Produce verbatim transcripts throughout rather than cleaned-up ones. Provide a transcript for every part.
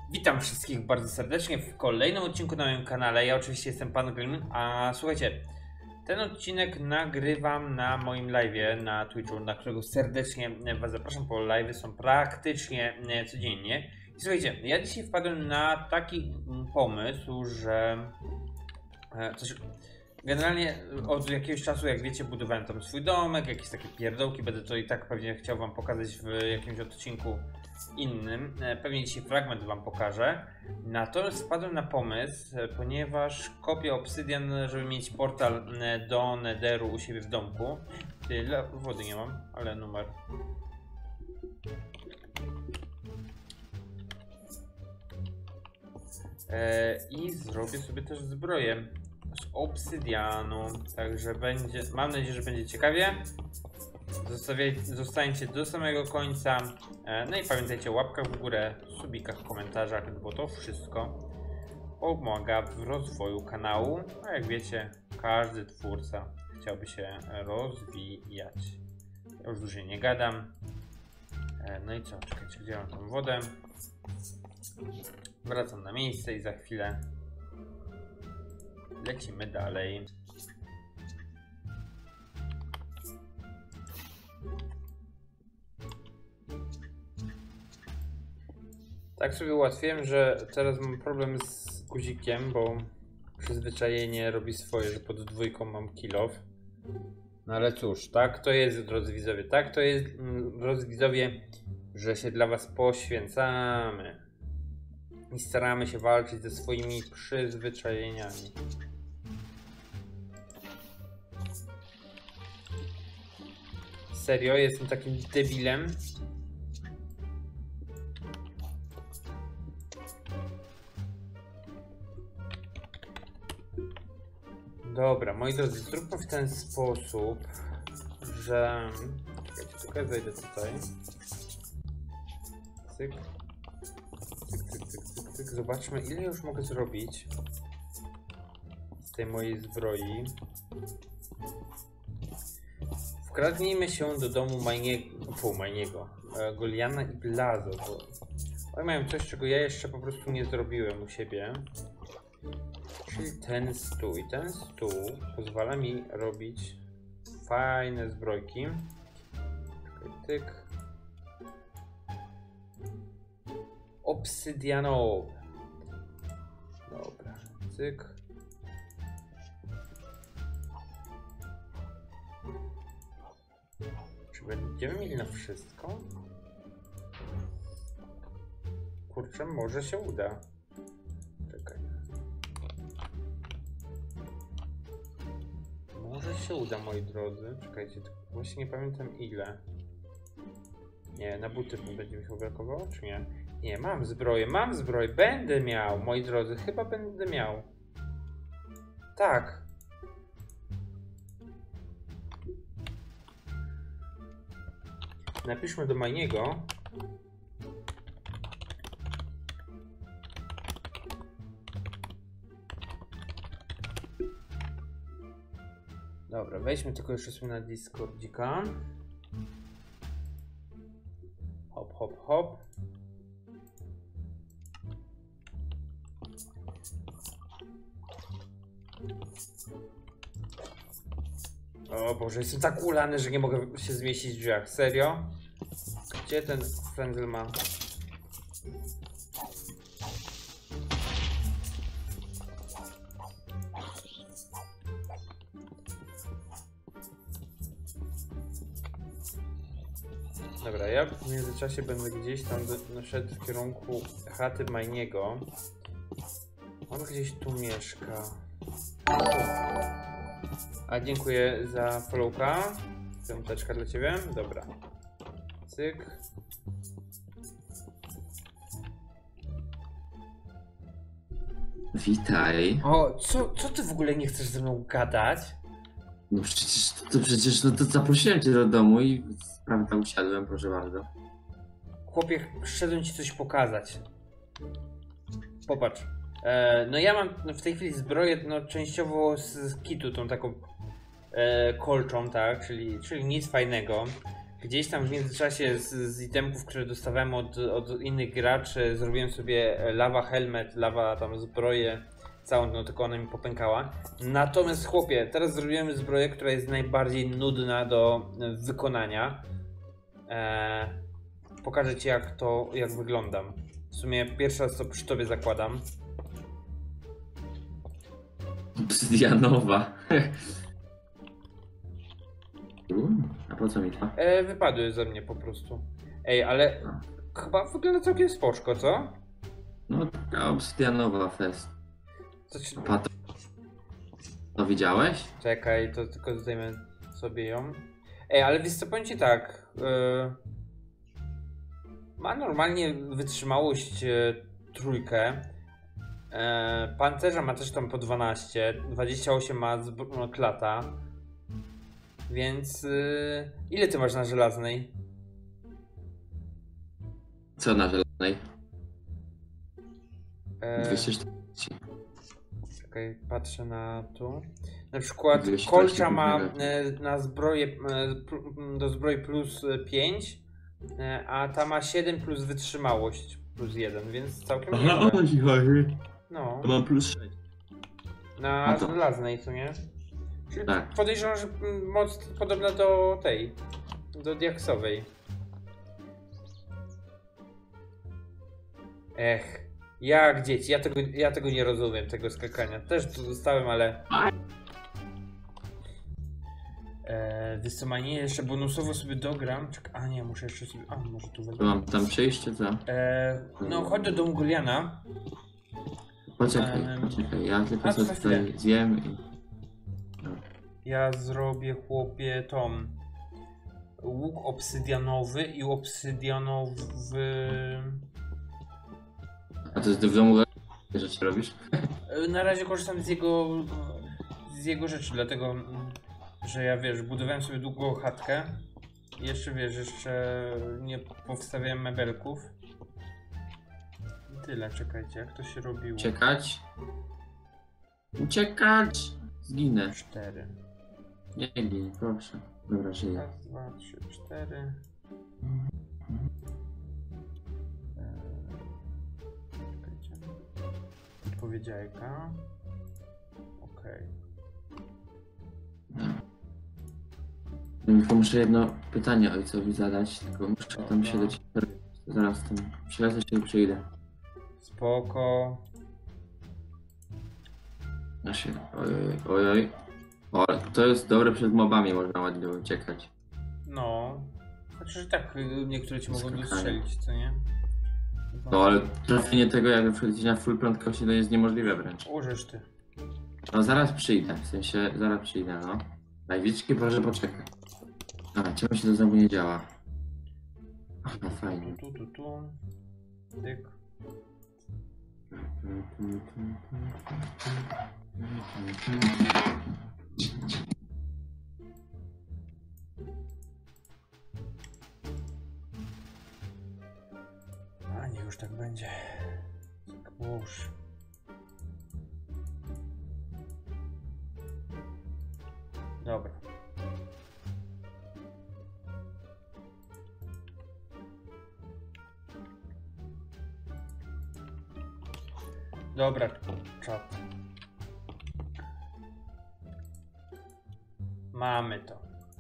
Witam wszystkich bardzo serdecznie w kolejnym odcinku na moim kanale. Ja oczywiście jestem Pan Grim, a słuchajcie, ten odcinek nagrywam na moim live'ie na Twitchu, na którego serdecznie Was zapraszam, bo live'y są praktycznie codziennie. I słuchajcie, ja dzisiaj wpadłem na taki pomysł, że coś, generalnie od jakiegoś czasu, jak wiecie, budowałem tam swój domek, jakieś takie pierdołki, będę to i tak pewnie chciał Wam pokazać w jakimś odcinku innym. Pewnie dzisiaj fragment Wam pokażę. Natomiast wpadłem na pomysł, ponieważ kopię obsydian, żeby mieć portal do Netheru u siebie w domku. Tyle wody nie mam, ale numer. I zrobię sobie też zbroję z obsydianu. Także będzie, mam nadzieję, że będzie ciekawie. Zostańcie do samego końca. No i pamiętajcie o łapkach w górę, subikach, komentarzach, bo to wszystko pomaga w rozwoju kanału. A jak wiecie, każdy twórca chciałby się rozwijać. Ja już dłużej nie gadam. No i co? Czekajcie, gdzie mam tą wodę? Wracam na miejsce i za chwilę lecimy dalej. Tak sobie ułatwiłem, że teraz mam problem z guzikiem, bo przyzwyczajenie robi swoje, że pod dwójką mam kill off. No ale cóż, tak to jest, drodzy widzowie, tak to jest, drodzy widzowie, że się dla Was poświęcamy i staramy się walczyć ze swoimi przyzwyczajeniami. Serio, jestem takim debilem. Dobra, moi drodzy, zróbmy w ten sposób, że... Czekajcie, czekaj, zejdę tutaj. Cyk. Cyk, cyk, cyk, cyk, cyk. Zobaczmy, ile już mogę zrobić z tej mojej zbroi. Wkradnijmy się do domu Majniego, pół Majniego, Goliana i Blazo, bo oni mają coś, czego ja jeszcze po prostu nie zrobiłem u siebie. Czyli ten stół. I ten stół pozwala mi robić fajne zbrojki. Czekaj, tyk. Obsydianowe. Dobra, cyk. Czy będziemy mieli na wszystko? Kurczę, może się uda. Czekaj. Może się uda, moi drodzy. Czekajcie, właśnie nie pamiętam ile. Nie, na buty będzie mi się brakowało, czy nie? Nie, mam zbroję, mam zbroję, będę miał, moi drodzy, chyba będę miał. Tak. Napiszmy do Majniego. Dobra, wejdźmy tylko jeszcze sobie na Discordzika. Hop, hop, hop. O Boże, jestem tak ulany, że nie mogę się zmieścić w drzwiach. Serio? Gdzie ten frędzel ma? Dobra, ja w międzyczasie będę gdzieś tam szedł w kierunku chaty Majniego. On gdzieś tu mieszka. A dziękuję za followka. Piąteczka dla ciebie. Dobra. Cyk. Witaj. O, co, co ty w ogóle nie chcesz ze mną gadać? No przecież, to, to przecież, no to zaprosiłem cię do domu i prawie tam usiadłem, proszę bardzo. Chłopie, przyszedłem ci coś pokazać. Popatrz. E, no ja mam w tej chwili zbroję, no częściowo z, z kitu, tą taką e, kolczą, tak, czyli, czyli nic fajnego. Gdzieś tam w międzyczasie z, z itemków, które dostawałem od, od innych graczy, zrobiłem sobie lawa helmet, lawa tam zbroję całą, no tylko ona mi popękała. Natomiast chłopie, teraz zrobiłem zbroję, która jest najbardziej nudna do wykonania. Eee, pokażę ci jak to, jak wyglądam. W sumie pierwszy raz to przy tobie zakładam. Obsydianowa. A po co mi to? E, wypadły ze mnie po prostu. Ej, ale chyba wygląda całkiem spoczko, co? No taka obsydianowa fest. Co ci... A to... to widziałeś? Czekaj, to tylko zdejmę sobie ją. Ej, ale wiesz co, powiem ci tak. Yy... Ma normalnie wytrzymałość yy, trójkę. Yy, pancerza ma też tam po dwanaście. dwadzieścia osiem ma no, klata. Więc yy... ile ty masz na żelaznej? Co na żelaznej? Yy... dwieście czterdzieści. Czekaj, patrzę na tu. Na przykład dwieście kolcza ma czterdzieści. e, na zbroję e, pl- do zbroi plus pięć, e, a ta ma siedem plus wytrzymałość plus jeden, więc całkiem Aha, o nieźle. to ci chodzi. No, To mam plus sześć. na a to. żelaznej, co nie? Czyli Tak. podejrzewam, że mm, moc podobna do tej, do diaksowej. Ech, jak dzieci, ja tego, ja tego nie rozumiem, tego skakania. Też tu dostałem, ale... Eee, wiesz co, ma nie, jeszcze bonusowo sobie dogram. Czek a nie, muszę jeszcze sobie... A, może tu To wezmę. mam tam przejść, czy co? Eee, no, chodź do domu Goliana. Poczekaj, Em, poczekaj, ja tylko a, co za tutaj chwilę. zjem i... Ja zrobię, chłopie, tą... Łuk obsydianowy i obsydianowy... A to jest w domu takie rzeczy robisz? Eee, na razie korzystam z jego... z jego rzeczy, dlatego... że ja, wiesz, budowałem sobie długo chatkę. I jeszcze, wiesz, jeszcze nie powstawiałem mebelków. I tyle, czekajcie, jak to się robiło? Uciekać? Uciekać! Zginę. Cztery. Nie gin, proszę. Dobra, żyję. Raz, dwa, trzy, cztery. Eee, Czekajcie. Odpowiedź jajka. Okej. Tylko muszę jedno pytanie ojcowi zadać, tylko muszę tam się do ciebie... Zaraz tam przylecę się i przyjdę. Spoko. Ja się... Ojoj, ojoj. O, to jest dobre, przed mobami można ładnie uciekać. No. Chociaż i tak y, niektóre ci mogą Skakanie. dostrzelić, co nie? No ale trafienie tego, jak przechodzić na full prędkości, to jest niemożliwe wręcz. Użysz ty. No zaraz przyjdę, w sensie zaraz przyjdę, no. Najwiczki proszę poczekać. A, czemu się to znowu nie działa? No fajnie. Tu, tu, tu, tu. Tyk. A niech już tak będzie. Tak połóż. Dobra. Dobra, czat. Mamy to.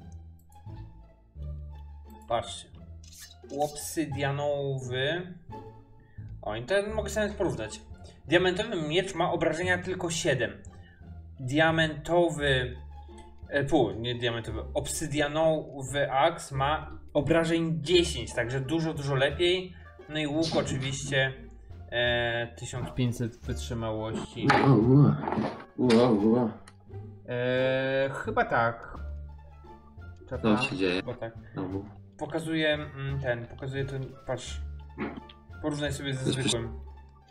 Patrzcie. Obsydianowy. O, i ten mogę sobie porównać. Diamentowy miecz ma obrażenia tylko siedem. Diamentowy... E, pół, nie diamentowy. Obsydianowy aks ma obrażeń dziesięć, także dużo, dużo lepiej. No i łuk oczywiście e, tysiąc pięćset wytrzymałości. Wow, wow, wow. E, chyba tak. Co się dzieje? Chyba tak. Znowu. Pokazuję mm, ten, pokazuję ten, patrz. Porównaj sobie ze Coś zwykłym.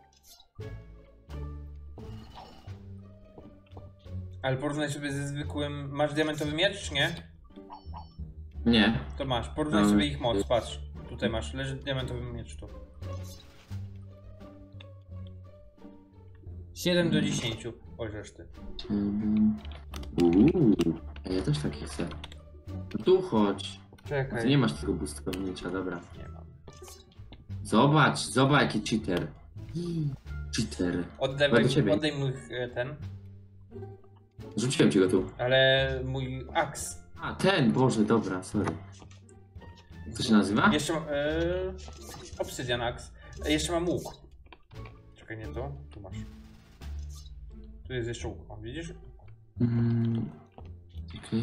Ale porównaj sobie ze zwykłym. Masz diamentowy miecz, czy nie? Nie. To masz. Porównaj Um, sobie ich moc, patrz. Tutaj masz, leży diamentowy miecz tu. siedem do dziesięciu. Oj, reszty. Mhm. Uuu, a ja też taki chcę. Tu chodź. Czekaj. Ty nie masz tego błyskownicza, dobra. Nie mam. Zobacz, zobacz jaki cheater. Cheater. Oddaj, Chyba do ciebie. oddaj mój e, ten, Rzuciłem ci go tu. ale mój aks. A, ten, Boże, dobra, sorry. Co się nazywa? Jeszcze mam, e, Obsydian aks. E, jeszcze mam łuk. Czekaj, nie to, tu masz. Tu jest jeszcze łuk, o, widzisz? Mm, okej.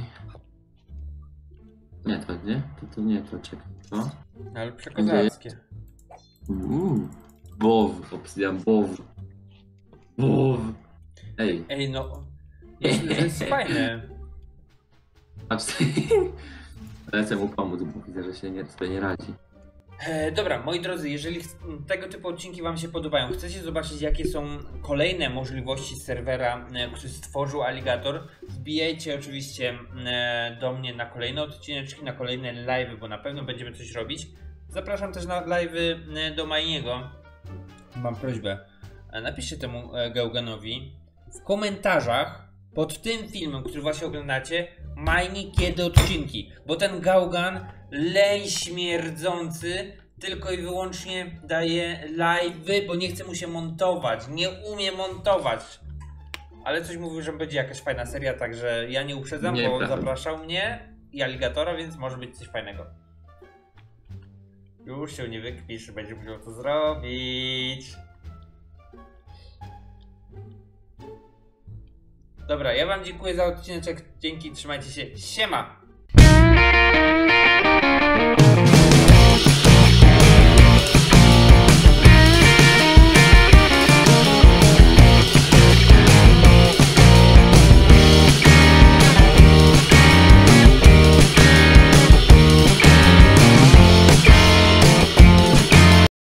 Nie, to nie, to, to nie, to czekaj, to. No, ale przekozackie. Uuu, bow, obsydian, bow. Bow. Ej, Ej, no, myślę, że jest fajne. patrz, lecę mu pomóc, bo widzę, że się nie, sobie nie radzi. E, dobra, moi drodzy, jeżeli ch- tego typu odcinki wam się podobają, chcecie zobaczyć jakie są kolejne możliwości serwera, e, który stworzył Alligator, wbijajcie oczywiście e, do mnie na kolejne odcineczki, na kolejne live'y, bo na pewno będziemy coś robić. Zapraszam też na live'y e, do Majniego. Mam prośbę, e, napiszcie temu e, Gałganowi w komentarzach pod tym filmem, który właśnie oglądacie, Majni kiedy odcinki, bo ten Gałgan leń śmierdzący tylko i wyłącznie daje live'y, bo nie chce mu się montować, nie umie montować. Ale coś mówił, że będzie jakaś fajna seria, także ja nie uprzedzam, Nie, bo prawda. zapraszał mnie i Alligatora, więc może być coś fajnego. Już się nie wykpisz, będzie musiał to zrobić. Dobra, ja wam dziękuję za odcineczek, dzięki, trzymajcie się, siema!